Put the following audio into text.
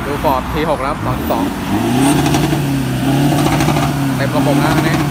ดูฟอร์ด T6 แล้ว2.2เต็มระบบแล้วอันนี้